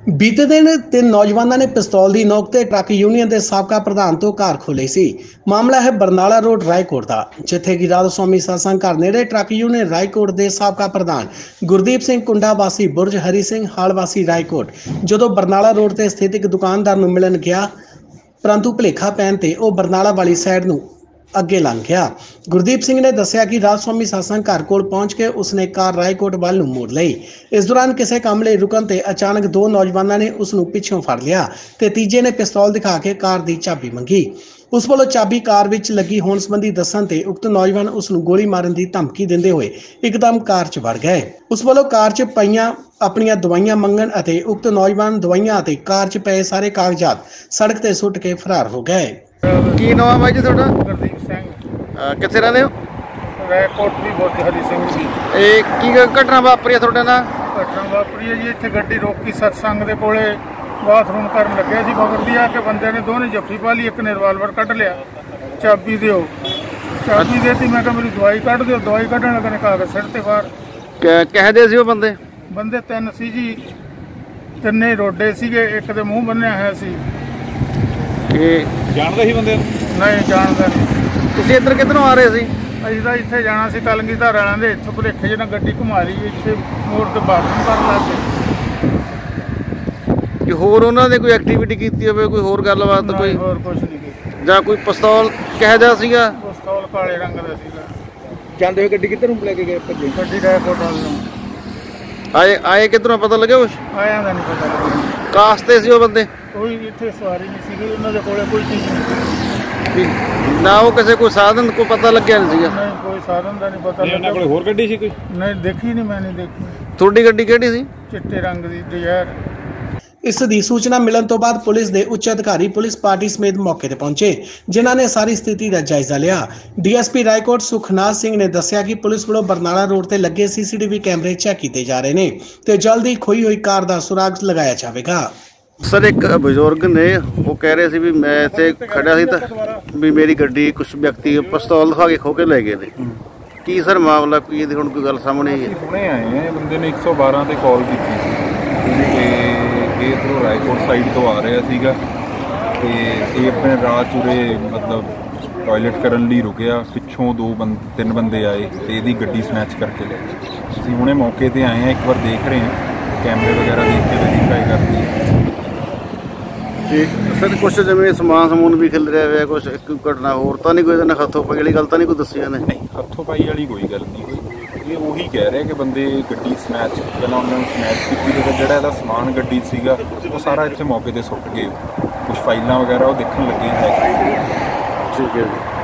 ਬੀਤੇ ਦਿਨ ਤਿੰਨ ਨੌਜਵਾਨਾਂ ਨੇ ਪਿਸਤੌਲ ਦੀ ਨੋਕ ਤੇ ਟਰੱਕ ਯੂਨੀਅਨ ਦੇ ਸਾਬਕਾ ਪ੍ਰਧਾਨ ਤੋਂ ਕਾਰ ਖੋਲੀ ਸੀ। ਮਾਮਲਾ ਹੈ ਬਰਨਾਲਾ ਰੋਡ ਰਾਏਕੋਟ ਦਾ, ਜਿੱਥੇ ਕਿ ਰਾਧਾ ਸਵਾਮੀ ਸਤਸੰਗ ਘਰ ਨੇੜੇ ਟਰੱਕ ਯੂਨੀਅਨ ਰਾਏਕੋਟ ਦੇ ਸਾਬਕਾ ਪ੍ਰਧਾਨ ਗੁਰਦੀਪ ਸਿੰਘ ਕੁੰਡਾ ਵਾਸੀ ਬੁਰਜ ਹਰੀ ਸਿੰਘ ਹਾਲ ਵਾਸੀ ਰਾਏਕੋਟ ਜਦੋਂ ਬਰਨਾਲਾ ਰੋਡ ਤੇ ਸਥਿਤ ਇੱਕ ਦੁਕਾਨਦਾਰ ਨੂੰ ਮਿਲਣ ਗਿਆ, परंतु भुलेखा पैन ते वह बरनाला वाली साइड नूं अगे लंघ गया। गुरदीप सिंह ने दस्सिया कि राधा स्वामी सत्संग घर कोल पहुंच के उसने कार रायकोट वाल नूं मोड़ लई। इस दौरान किसी काम लई रुकन ते अचानक दो नौजवानों ने उसनूं पिछों फड़ लिया ते तीजे ने पिस्तौल दिखा के कार दी चाबी मंगी। उस वालों चाबी कार विच लगी होण संबंधी दस्सण ते उक्त नौजवान उसनूं गोली मारन की धमकी दिंदे होए एकदम कार च वड़ गए। उस वालों कार च पईयां अपनियां दवाइयां मंगण अते उक्त नौजवान दवाइयां अते कार च पए सारे कागजात सड़क ते सुੱਟ के फरार हो गए। ਕੀ ਨਾਮ ਹੈ ਬਾਈ ਜੀ ਤੁਹਾਡਾ? गुरदीप सिंह ਕਿੱਥੇ ਰਹਿੰਦੇ ਹੋ? रायकोट ਦੀ बुर्ज हरी सिंह जी। ਇਹ ਕੀ ਘਟਨਾ ਵਾਪਰੀ ਹੈ ਤੁਹਾਡੇ ਨਾਲ? घटना वापरी है जी, इत्थे गड्डी रोकी सत्संग दे कोले बाथरूम करन लग्या सी, मगर दी आके बंदे ने दोने जफ्फी पा ली, एक ने रिवाल्वर कढ़ लिया, चाबी दिओ चाबी देती, मैं कहा मेरी दवाई कढ़ दिओ, दवाई कढ़न लगे ने कागज सिर ते बाहर। ਕਹੇ ਦੇ ਸੀ ਉਹ ਬੰਦੇ? बंदे तीन सी जी, तिन्ने रोडे सीगे, एक दे मूँह बन्निया होया सी। ਜਾਣਦੇ ਸੀ ਬੰਦੇ? नहीं जानदा नहीं। ਤੁਸੀਂ ਇੱਧਰ ਕਿੱਧਰੋਂ ਆ ਰਹੇ ਸੀ? ਅਸੀਂ ਤਾਂ ਇੱਥੇ ਜਾਣਾ ਸੀ ਕਲਗੀ ਧਾਰ ਵਾਲਿਆਂ ਦੇ, ਇੱਥੋਂ ਭੁਲੇਖੇ ਜਿਹੇ ਨਾਲ ਗੱਡੀ ਘੁਮਾ ਲਈ ਇੱਥੇ ਮੋੜ ਤੇ ਬਾਥਰੂਮ ਕਰਨ ਲੱਗ ਗਏ। ਕਿ ਹੋਰ ਉਹਨਾਂ ਨੇ ਕੋਈ ਐਕਟੀਵਿਟੀ ਕੀਤੀ ਹੋਵੇ, ਕੋਈ ਹੋਰ ਗੱਲਬਾਤ ਕੋਈ? ਹੋਰ ਕੁਝ ਨਹੀਂ ਕੀਤਾ। ਜਾਂ ਕੋਈ ਪਿਸਤੌਲ ਕਿਹੋ ਜਿਹਾ ਸੀਗਾ? ਪਿਸਤੌਲ ਕਾਲੇ ਰੰਗ ਦਾ ਸੀਗਾ। ਜਾਂਦੇ ਹੋਏ ਗੱਡੀ ਕਿੱਧਰ ਨੂੰ ਲੈ ਕੇ ਗਏ? ਭੱਜੇ ਗੱਡੀ ਰਾਏਕੋਟ ਵੱਲ ਨੂੰ ਆਏ ਕਿੱਧਰੋਂ ਪਤਾ ਲੱਗਿਆ ਕੁਛ? ਆਇਆਂ ਦਾ ਨਹੀਂ ਪਤਾ ਲੱਗਿਆ। ਕਾਸਤੇ ਸੀ ਉਹ ਬੰਦੇ? ਕੋਈ ਇੱਥੇ ਸਵਾਰੀ ਨਹੀਂ ਸੀਗੀ, ਉਹਨਾਂ ਦੇ ਕੋਲੇ ਕੋਈ ਚੀਜ਼ ਨਹੀਂ ਸੀ। ਨਾ ਉਹ ਕਿਸੇ ਕੋਈ ਸਾਧਨ ਕੋ ਪਤਾ ਲੱਗਿਆ ਨਹੀਂ ਸੀਗਾ? ਨਹੀਂ, ਕੋਈ ਸਾਧਨ ਦਾ ਨਹੀਂ ਪਤਾ ਲੱਗਿਆ। ਉਹਨਾਂ ਕੋਲ ਹੋਰ ਗੱਡੀ ਸੀ ਕੋਈ? ਨਹੀਂ ਦੇਖੀ ਨਹੀਂ, ਮੈਂ ਨਹੀਂ ਦੇਖੀ। ਤੁਹਾਡੀ ਗੱਡੀ ਕਿਹੜੀ ਸੀ? ਚਿੱਟੇ ਰੰਗ ਦੀ ਡਿਜ਼ਾਇਰ। इस दी सूचना मिलन तो बाद पुलिस के उच्च अधिकारी पुलिस पार्टी समेत मौके पर पहुंचे, जिन्हों ने सारी स्थिति का जायजा लिया। DSP रायकोट सुखनाथ सिंह ने दस्सिया कि पुलिस वालों बरनाला रोड से लगे CCTV कैमरे चैक किए जा रहे हैं तो जल्द ही खोई हुई कार का सुराग लगाया जाएगा। सर एक बजुर्ग ने वो कह रहे थे भी मैं इतने खड़ा सी भी मेरी गड्डी कुछ व्यक्ति पिस्तौल दिखा के खो के ले गए ने। की सर मामला कोई हुण कोई गल सामने आई है? ਹੁਣੇ ਆਏ ਆ, ਬੰਦੇ ਨੇ 112 ਤੇ ਕਾਲ ਕੀਤੀ ਸੀ ਤੇ ਇਹ ਇੱਧਰੋਂ ਰਾਏਕੋਟ ਸਾਈਡ ਤੋਂ ਆ ਰਿਹਾ ਸੀਗਾ ਤੇ ਇਹ ਆਪਣੇ ਰਾਹ ਚੁਰੇ ਮਤਲਬ ਟਾਇਲਟ ਕਰਨ ਲਈ ਰੁਕਿਆ, ਪਿੱਛੋਂ ਤਿੰਨ ਬੰਦੇ ਆਏ ਤੇ ਇਹਦੀ ਗੱਡੀ ਸਨੈਚ ਕਰਕੇ ਲੈ ਗਏ। ਅਸੀਂ ਹੁਣੇ ਮੌਕੇ ਤੇ ਆਏ ਆ, ਇੱਕ ਵਾਰ ਦੇਖ ਰਹੇ ਹਾਂ, ਕੈਮਰੇ ਵਗੈਰਾ ਦੇਖ ਕੇ ਵੈਰੀਫਾਈ ਕਰਦੇ ਹਾਂ। सर कुछ जिम्मे समान समून भी खिल रहा है, कुछ एक घटना होर तो नहीं कोई हथों पाई वाली गल तो नहीं कोई दसी ने? नहीं, हथों पाई वाली कोई गल नहीं हुई। ये वही कह रहे कि बंदे गड्डी स्नैच पहले उन्होंने स्नैच की, जोड़ा इसका समान गड्डी सीगा वो सारा इतने मौके पर सुट गए। कुछ फाइलों वगैरह वो देखने लगे हैं। ठीक है।